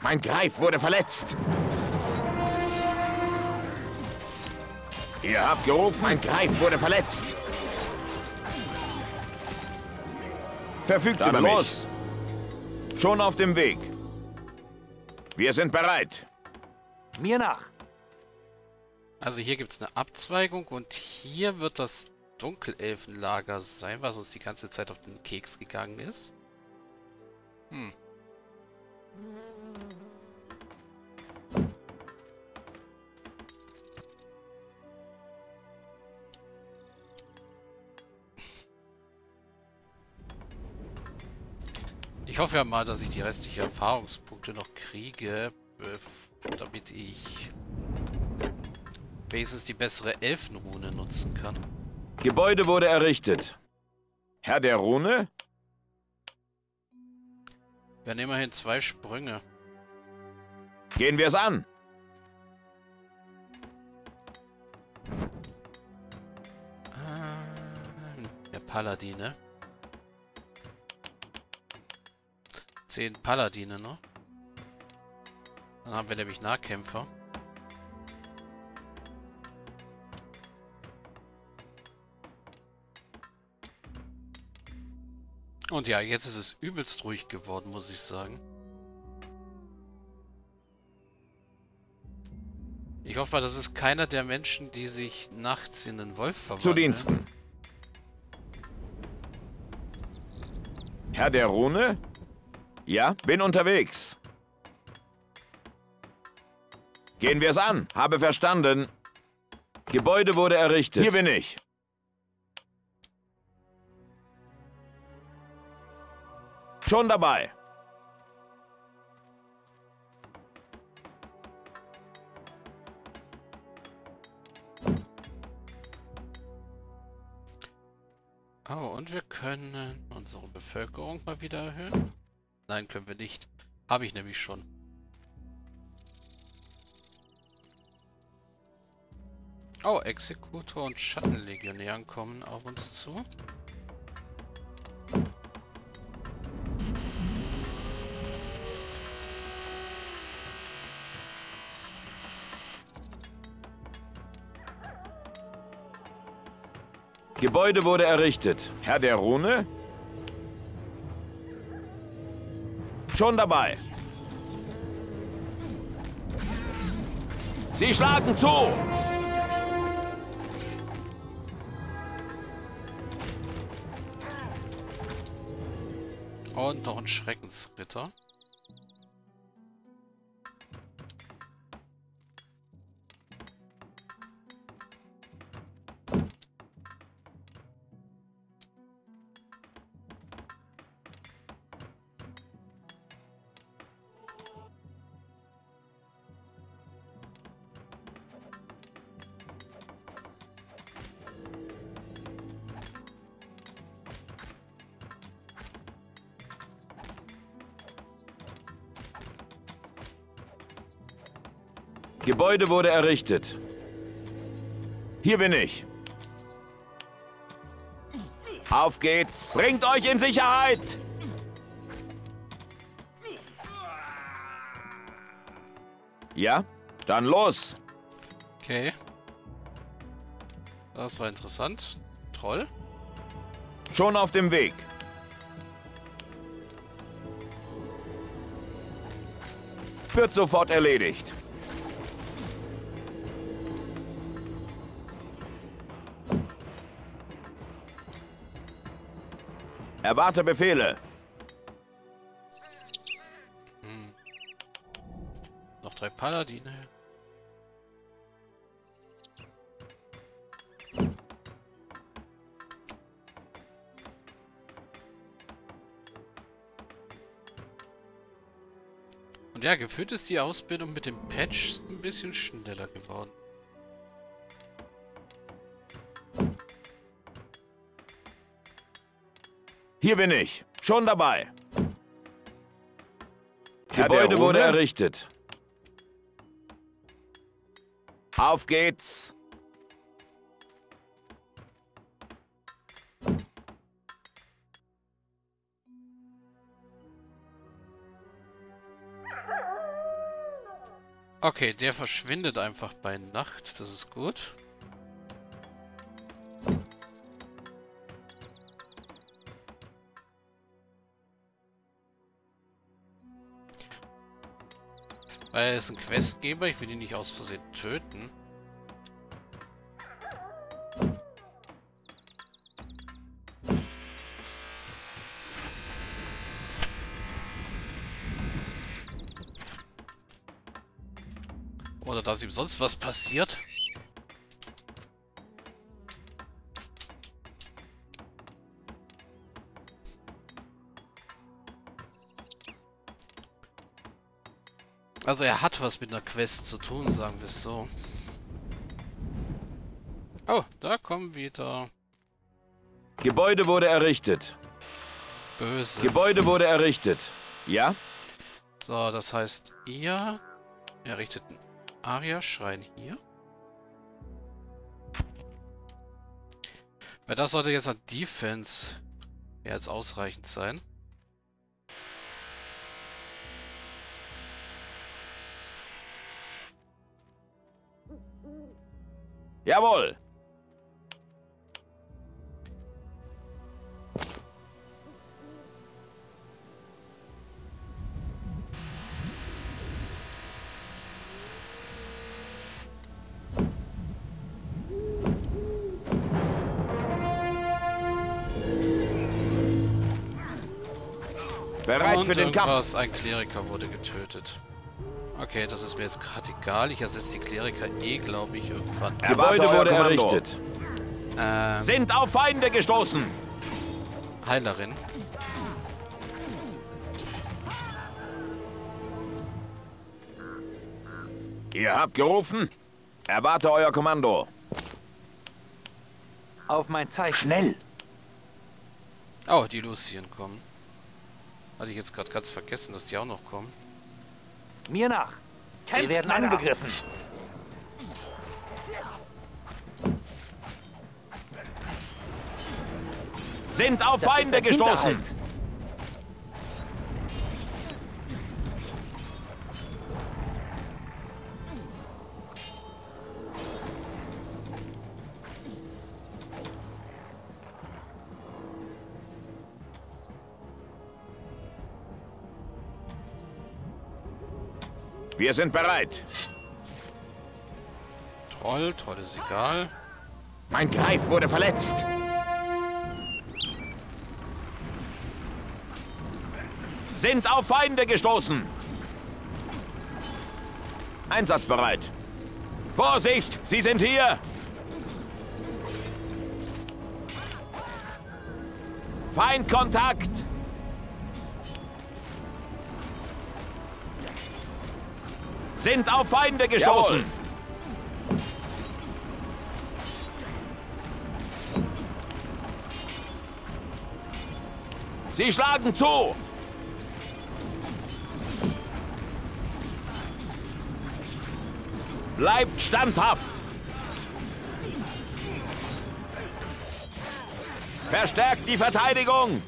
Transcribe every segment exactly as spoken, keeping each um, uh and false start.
Mein Greif wurde verletzt. Ihr habt gerufen, mein Greif wurde verletzt. Verfügt Dann über los. mich. Schon auf dem Weg. Wir sind bereit. Mir nach. Also hier gibt es eine Abzweigung und hier wird das Dunkelelfenlager sein, was uns die ganze Zeit auf den Keks gegangen ist. Hm. Ich hoffe ja mal, dass ich die restlichen Erfahrungspunkte noch kriege, damit ich wenigstens die bessere Elfenrune nutzen kann. Gebäude wurde errichtet. Herr der Rune? Wir haben immerhin zwei Sprünge. Gehen wir es an. Ah, der Paladine. Zehn Paladine, ne? Dann haben wir nämlich Nahkämpfer. Und ja, jetzt ist es übelst ruhig geworden, muss ich sagen. Ich hoffe mal, das ist keiner der Menschen, die sich nachts in einen Wolf verwandeln. Zu Diensten. Herr der Rune? Ja, bin unterwegs. Gehen wir es an. Habe verstanden. Gebäude wurde errichtet. Hier bin ich. Schon dabei. Oh, und wir können unsere Bevölkerung mal wieder erhöhen. Nein, können wir nicht. Habe ich nämlich schon. Oh, Exekutor und Schattenlegionären kommen auf uns zu. Gebäude wurde errichtet. Herr der Rune? Schon dabei. Sie schlagen zu! Und noch ein Schreckensritter. Gebäude wurde errichtet. Hier bin ich. Auf geht's. Bringt euch in Sicherheit. Ja, dann los. Okay. Das war interessant. Troll. Schon auf dem Weg. Wird sofort erledigt. Erwarte Befehle. Hm. Noch drei Paladine. Und ja, gefühlt ist die Ausbildung mit dem Patch ein bisschen schneller geworden. Hier bin ich. Schon dabei. Gebäude wurde errichtet. Auf geht's. Okay, der verschwindet einfach bei Nacht. Das ist gut. Weil er ist ein Questgeber. Ich will ihn nicht aus Versehen töten. Oder dass ihm sonst was passiert. Also er hat was mit einer Quest zu tun, sagen wir es so. Oh, da kommen wieder... Gebäude wurde errichtet. Böse. Gebäude wurde errichtet. Ja? So, das heißt, ihr errichtet einen Aria-Schrein hier. Weil das sollte jetzt ein Defense mehr als ausreichend sein. Jawohl. Bereit Und für den Kampf. irgendwas, ein Kleriker wurde getötet. Okay, das ist mir jetzt gerade egal. Ich ersetze die Kleriker eh, glaube ich, irgendwann. Gebäude Erwarte euer wurde Kommando. errichtet. Ähm, Sind auf Feinde gestoßen. Heilerin. Ihr habt gerufen. Erwarte euer Kommando. Auf mein Zeichen. Schnell. Oh, die Lucien kommen. Hatte ich jetzt gerade ganz vergessen, dass die auch noch kommen. Mir nach. Wir werden Männer. angegriffen. Sind auf Das Feinde ist ein gestoßen. Hinterhalt. Wir sind bereit. Troll, Troll ist egal. Mein Greif wurde verletzt. Sind auf Feinde gestoßen. Einsatzbereit. Vorsicht, sie sind hier. Feindkontakt. Sind auf Feinde gestoßen. Jawohl. Sie schlagen zu. Bleibt standhaft. Verstärkt die Verteidigung.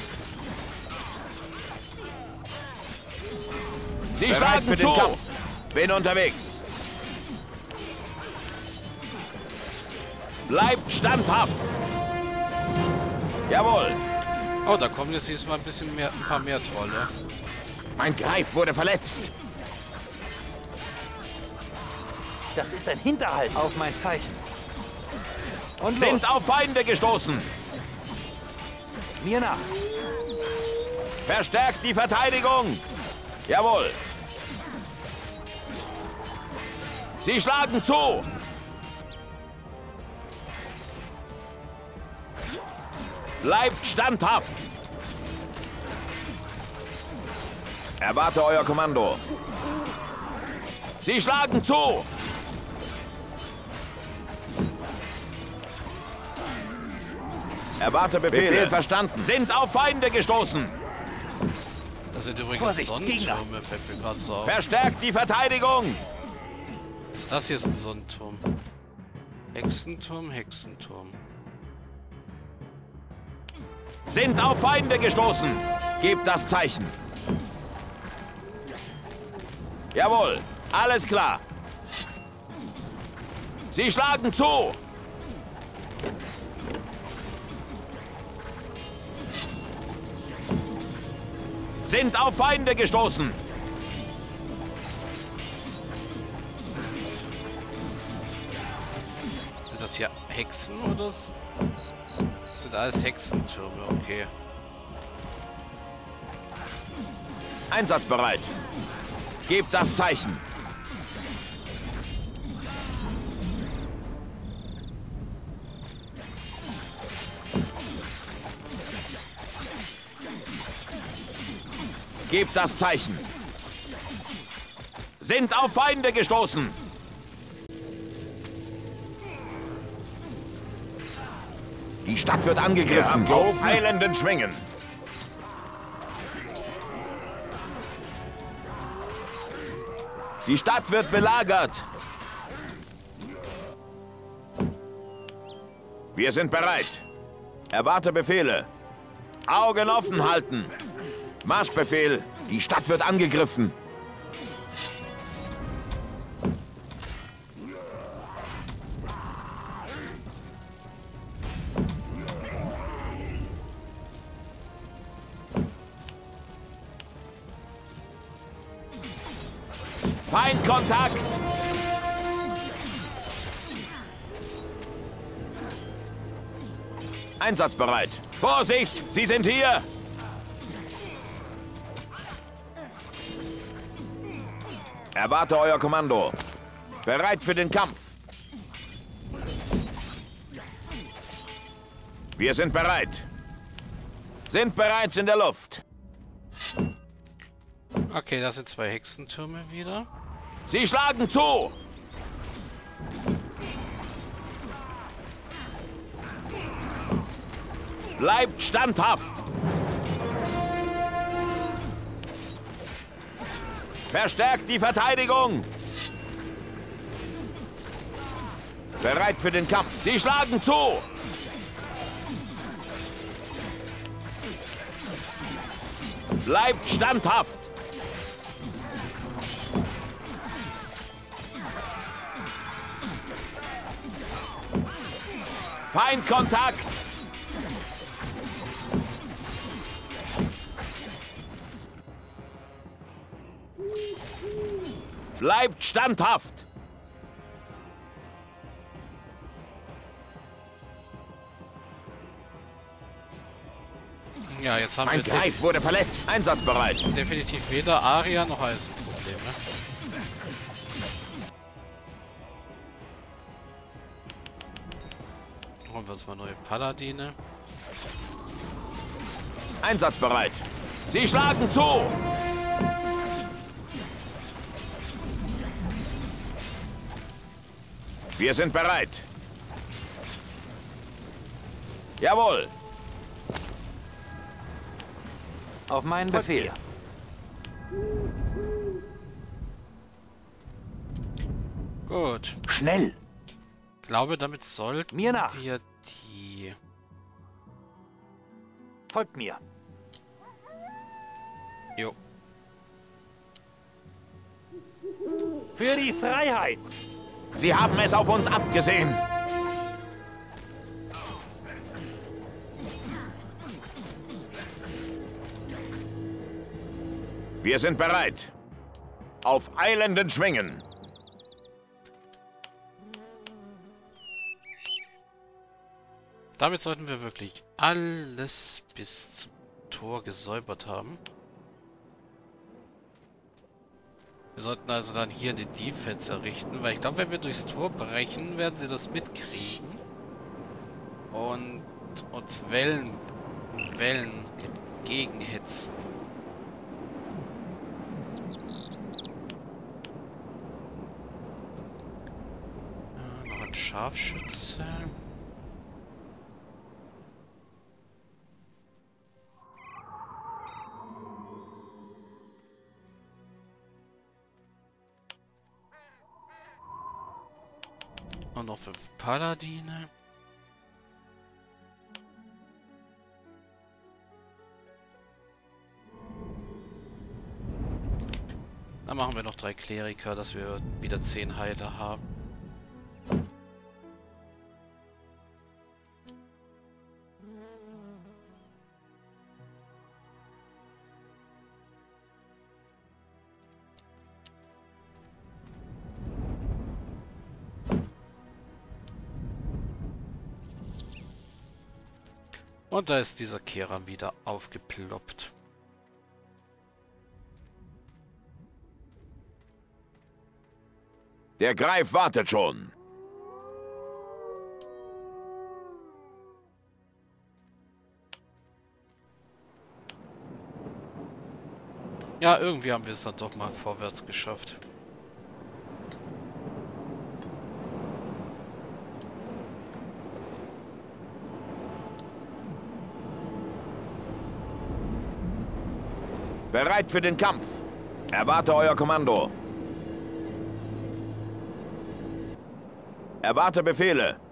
Sie Bereit schlagen für den zu. Kampf. Bin unterwegs. Bleibt standhaft. Jawohl. Oh, da kommen jetzt diesmal ein bisschen mehr, ein paar mehr Trolle. Mein Greif wurde verletzt. Das ist ein Hinterhalt. Auf mein Zeichen. Und los. Sind auf Feinde gestoßen. Mir nach. Verstärkt die Verteidigung. Jawohl. Sie schlagen zu. Bleibt standhaft. Erwarte euer Kommando. Sie schlagen zu. Erwarte Befehle. Befehl verstanden. Sind auf Feinde gestoßen. Das sind übrigens Vorsicht, Sonnentürme, fällt mir gerade so auf. Verstärkt die Verteidigung. Ist das hier ist ein Sonnenturm? Hexenturm, Hexenturm. Sind auf Feinde gestoßen. Gebt das Zeichen. Jawohl. Alles klar. Sie schlagen zu. Sind auf Feinde gestoßen. Sind das hier Hexen oder s- sind alles Hexentürme? Okay. Einsatzbereit. Gebt das Zeichen. Gebt das Zeichen. Sind auf Feinde gestoßen. Die Stadt wird angegriffen. Auf eilenden Schwingen. Die Stadt wird belagert. Wir sind bereit. Erwarte Befehle. Augen offen halten. Marschbefehl. Die Stadt wird angegriffen. Feindkontakt! Einsatzbereit. Vorsicht, Sie sind hier! Erwarte euer Kommando. Bereit für den Kampf. Wir sind bereit. Sind bereits in der Luft. Okay, das sind zwei Hexentürme wieder. Sie schlagen zu! Bleibt standhaft! Verstärkt die Verteidigung! Bereit für den Kampf. Sie schlagen zu! Bleibt standhaft! Feindkontakt! Bleibt standhaft! Ja, jetzt haben Mein wir Greif wurde verletzt. Einsatzbereit. def definitiv weder Aria noch Eisen Probleme. Holen wir uns mal neue Paladine. Einsatzbereit. Sie schlagen zu! Wir sind bereit. Jawohl. Auf meinen Befehl. Gut. Schnell. Ich glaube, damit sollten Mir nach. wir die... Folgt mir. Jo. Für die Freiheit. Sie haben es auf uns abgesehen. Wir sind bereit. Auf eilenden Schwingen. Damit sollten wir wirklich alles bis zum Tor gesäubert haben. Wir sollten also dann hier eine Defense errichten, weil ich glaube, wenn wir durchs Tor brechen, werden sie das mitkriegen. Und uns Wellen, Wellen entgegenhetzen. Äh, noch ein Scharfschütze. Und noch fünf Paladine. Dann machen wir noch drei Kleriker, dass wir wieder zehn Heiler haben. Und da ist dieser Kehrer wieder aufgeploppt. Der Greif wartet schon. Ja, irgendwie haben wir es dann doch mal vorwärts geschafft. Bereit für den Kampf. Erwarte euer Kommando. Erwarte Befehle.